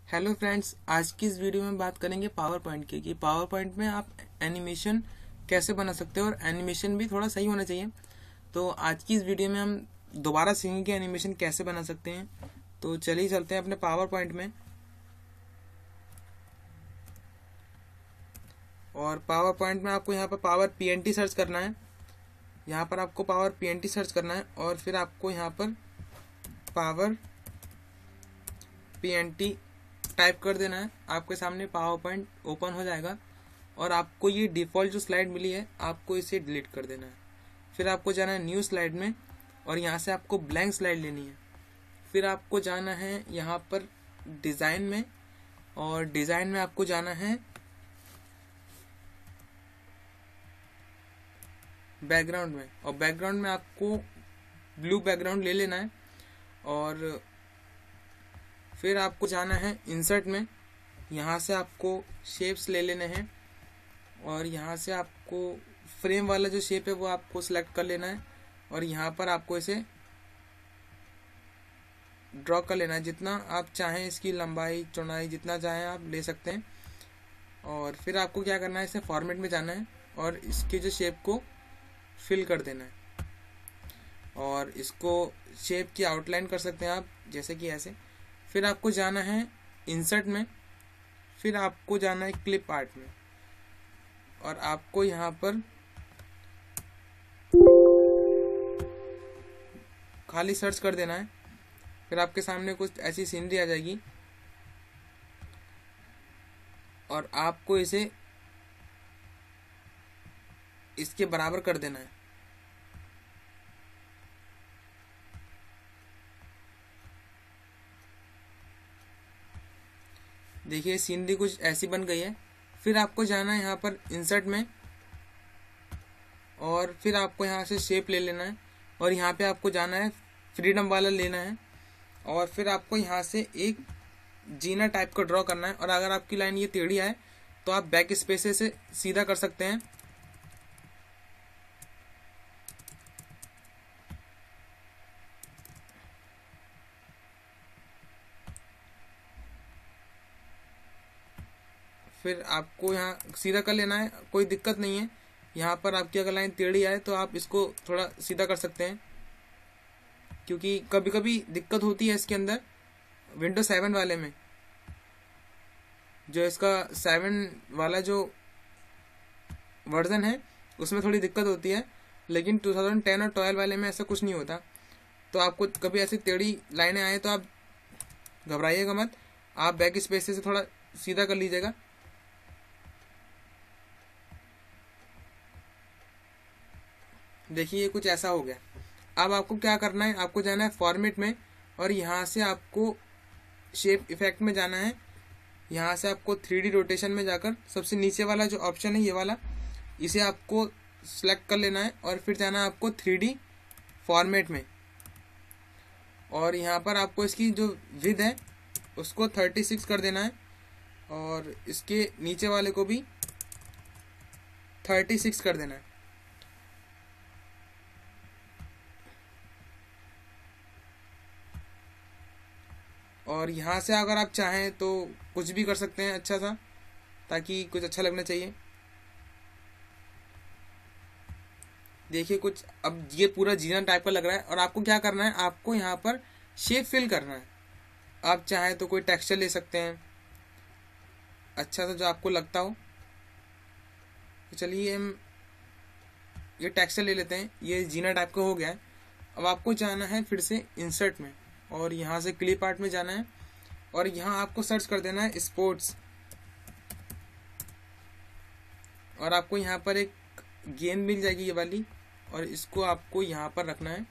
Hello friends, आज की इस वीडियो में बात करेंगे पावर पॉइंट की कि पावर पॉइंट में आप एनिमेशन कैसे बना सकते हो और एनिमेशन भी थोड़ा सही होना चाहिए। तो आज की इस वीडियो में हम दोबारा सीखेंगे एनिमेशन कैसे बना सकते हैं। तो चलिए चलते हैं अपने पावर पॉइंट में। और पावर पॉइंट में आपको यहाँ पर पावर PNT सर्च करना है। यहाँ पर आपको पावर PNT सर्च करना है और फिर आपको यहाँ पर पावर PNT टाइप कर देना है। आपके सामने पावर पॉइंट ओपन हो जाएगा और आपको ये डिफ़ॉल्ट जो स्लाइड मिली है आपको इसे डिलीट कर देना है। फिर आपको जाना है न्यू स्लाइड में और यहाँ से आपको ब्लैंक स्लाइड लेनी है। फिर आपको जाना है यहाँ पर डिज़ाइन में और डिज़ाइन में आपको जाना है बैकग्राउंड में और बैकग्राउंड में आपको ब्लू बैकग्राउंड ले लेना है। और फिर आपको जाना है इंसर्ट में, यहाँ से आपको शेप्स ले लेने हैं और यहाँ से आपको फ्रेम वाला जो शेप है वो आपको सिलेक्ट कर लेना है और यहाँ पर आपको इसे ड्रॉ कर लेना है। जितना आप चाहें इसकी लंबाई चौड़ाई जितना चाहें आप ले सकते हैं। और फिर आपको क्या करना है, इसे फॉर्मेट में जाना है और इसके जो शेप को फिल कर देना है और इसको शेप की आउटलाइन कर सकते हैं आप, जैसे कि ऐसे। फिर आपको जाना है इंसर्ट में, फिर आपको जाना है क्लिप आर्ट में और आपको यहाँ पर खाली सर्च कर देना है। फिर आपके सामने कुछ ऐसी सीनरी आ जाएगी और आपको इसे इसके बराबर कर देना है। देखिए सीनरी कुछ ऐसी बन गई है। फिर आपको जाना है यहाँ पर इंसर्ट में और फिर आपको यहाँ से शेप ले लेना है और यहाँ पे आपको जाना है फ्रीडम वाला लेना है और फिर आपको यहाँ से एक जीना टाइप का ड्रॉ करना है। और अगर आपकी लाइन ये टेढ़ी है तो आप बैक स्पेस से सीधा कर सकते हैं। फिर आपको यहाँ सीधा कर लेना है, कोई दिक्कत नहीं है। यहाँ पर आपकी अगर लाइन टेढ़ी आए तो आप इसको थोड़ा सीधा कर सकते हैं, क्योंकि कभी कभी दिक्कत होती है इसके अंदर। विंडो 7 वाले में, जो इसका 7 वाला जो वर्जन है उसमें थोड़ी दिक्कत होती है, लेकिन 2010 और 12 वाले में ऐसा कुछ नहीं होता। तो आपको कभी ऐसी टेढ़ी लाइनें आए तो आप घबराइएगा मत, आप बैक स्पेस से थोड़ा सीधा कर लीजिएगा। देखिए ये कुछ ऐसा हो गया। अब आपको क्या करना है, आपको जाना है फॉर्मेट में और यहाँ से आपको शेप इफेक्ट में जाना है। यहाँ से आपको 3D रोटेशन में जाकर सबसे नीचे वाला जो ऑप्शन है ये वाला, इसे आपको सिलेक्ट कर लेना है और फिर जाना है आपको 3D फॉर्मेट में और यहाँ पर आपको इसकी जो विड्थ है उसको 36 कर देना है और इसके नीचे वाले को भी 36 कर देना है। और यहाँ से अगर आप चाहें तो कुछ भी कर सकते हैं अच्छा सा, ताकि कुछ अच्छा लगना चाहिए। देखिए कुछ अब ये पूरा जीना टाइप का लग रहा है और आपको क्या करना है, आपको यहाँ पर शेप फिल करना है। आप चाहें तो कोई टेक्सचर ले सकते हैं अच्छा सा जो आपको लगता हो। तो चलिए हम ये टेक्सचर ले लेते हैं। ये जीना टाइप का हो गया है। अब आपको जाना है फिर से इंसर्ट में और यहाँ से क्लिप आर्ट में जाना है और यहाँ आपको सर्च कर देना है स्पोर्ट्स और आपको यहाँ पर एक गेंद मिल जाएगी ये वाली और इसको आपको यहाँ पर रखना है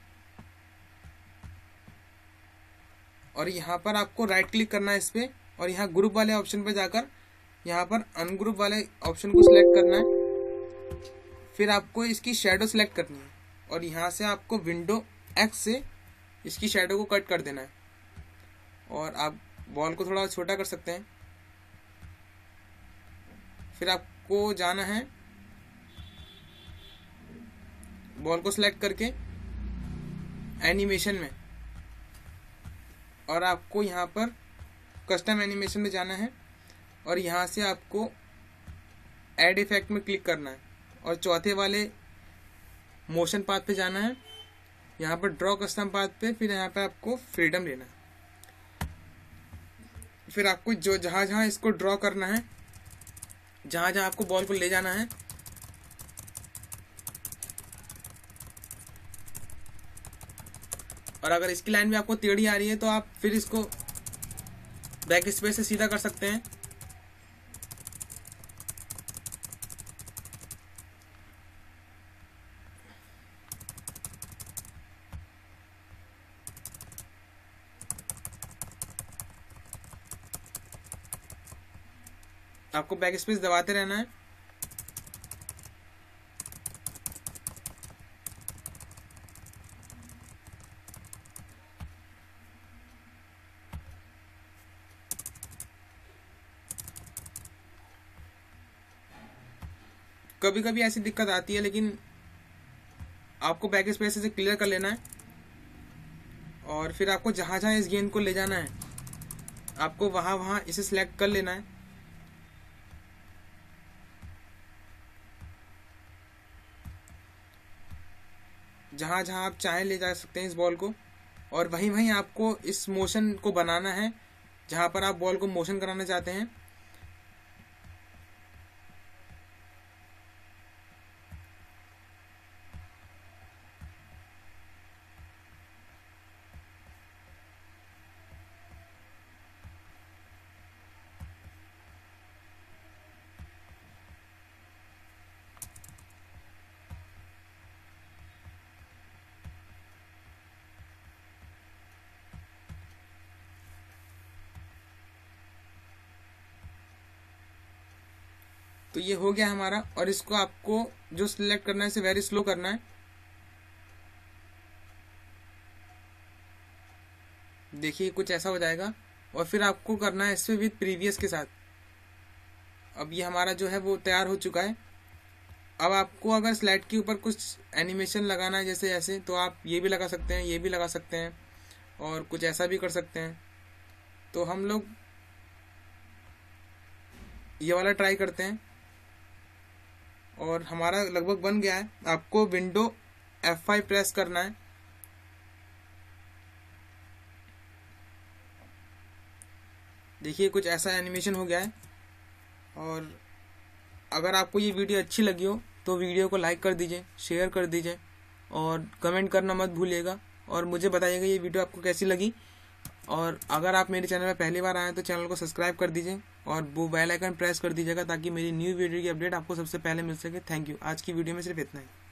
और यहाँ पर आपको राइट क्लिक करना है इस पर और यहाँ ग्रुप वाले ऑप्शन पे जाकर यहाँ पर अनग्रुप वाले ऑप्शन को सिलेक्ट करना है। फिर आपको इसकी शेडो सिलेक्ट करनी है और यहाँ से आपको विंडो X से इसकी शेडो को कट कर देना है और आप बॉल को थोड़ा छोटा कर सकते हैं। फिर आपको जाना है बॉल को सिलेक्ट करके एनिमेशन में और आपको यहाँ पर कस्टम एनिमेशन में जाना है और यहाँ से आपको ऐड इफेक्ट में क्लिक करना है और चौथे वाले मोशन पाथ पे जाना है, यहाँ पर ड्रॉ कस्टम पाथ पे, फिर यहाँ पे आपको फ्रीडम लेना है। फिर आपको जो जहाँ जहाँ इसको ड्रॉ करना है, जहाँ जहाँ आपको बॉल को ले जाना है, और अगर इसकी लाइन भी आपको टेढ़ी आ रही है तो आप फिर इसको बैक स्पेस से सीधा कर सकते हैं। आपको बैक स्पेस दबाते रहना है। कभी कभी ऐसी दिक्कत आती है, लेकिन आपको बैक स्पेस से क्लियर कर लेना है और फिर आपको जहां जहां इस गेंद को ले जाना है आपको वहां वहां इसे सिलेक्ट कर लेना है। जहां जहां आप चाहे ले जा सकते हैं इस बॉल को, और वहीं वहीं आपको इस मोशन को बनाना है जहां पर आप बॉल को मोशन कराना चाहते हैं। तो ये हो गया हमारा, और इसको आपको जो सिलेक्ट करना है इसे वेरी स्लो करना है। देखिए कुछ ऐसा हो जाएगा, और फिर आपको करना है इसमें विद प्रीवियस के साथ। अब ये हमारा जो है वो तैयार हो चुका है। अब आपको अगर स्लाइड के ऊपर कुछ एनिमेशन लगाना है जैसे ऐसे, तो आप ये भी लगा सकते हैं, ये भी लगा सकते हैं, और कुछ ऐसा भी कर सकते हैं। तो हम लोग ये वाला ट्राई करते हैं, और हमारा लगभग बन गया है। आपको विंडो F5 प्रेस करना है। देखिए कुछ ऐसा एनिमेशन हो गया है। और अगर आपको ये वीडियो अच्छी लगी हो तो वीडियो को लाइक कर दीजिए, शेयर कर दीजिए, और कमेंट करना मत भूलिएगा, और मुझे बताइएगा ये वीडियो आपको कैसी लगी। और अगर आप मेरे चैनल में पहली बार आए तो चैनल को सब्सक्राइब कर दीजिए और वो बेल आइकन प्रेस कर दीजिएगा ताकि मेरी न्यू वीडियो की अपडेट आपको सबसे पहले मिल सके। Thank you. आज की वीडियो में सिर्फ इतना ही।